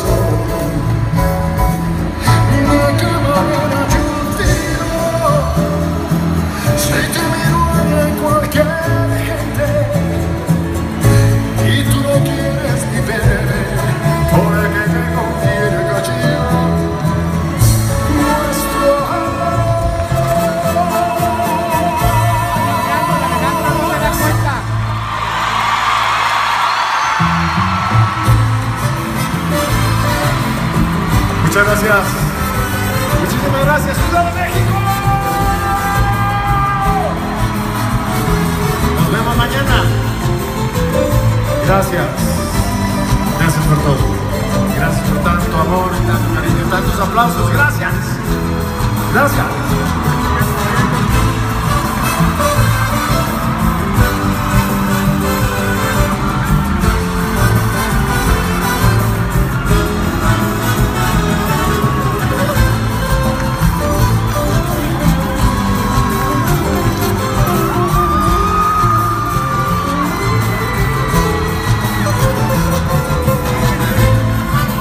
Muchas gracias. Muchísimas gracias, Ciudad de México. Nos vemos mañana. Gracias. Gracias por todo. Gracias por tanto amor, tanto cariño, tantos aplausos. Gracias. Gracias.